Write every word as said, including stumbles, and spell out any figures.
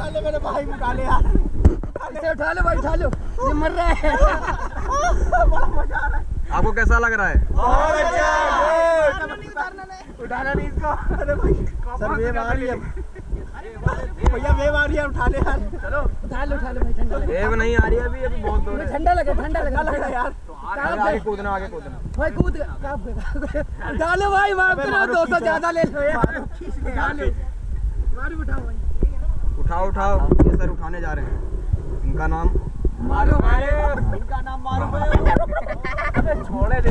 उठा ले मेरे भाई, उठा ले यार, इसे उठा लो भाई, उठा लो, ये मर रहा है। बड़ा मजा आ रहा है। आपको कैसा लग रहा है? बहुत अच्छा। उठाना नहीं इसको। अरे भाई सर वेव आ रही है भैया, वेव आ रही है, उठा ले यार। चलो उठा लो, उठा लो भाई, ठंडा लगा। वेव नहीं आ रही है अभी, अभी बहुत दूर है। ठंडा लगा, ठंडा लगा, लग रहा है यार। आगे कूदना, आगे कूदना भाई, कूद उठा लो भाई, माफ करो, दो सौ ज्यादा ले लो यार। उठा लो, मारो, उठाओ भाई, उठाओ उठाओ। ये सर उठाने जा रहे हैं। इनका नाम मारो, इनका नाम मारो। छोड़े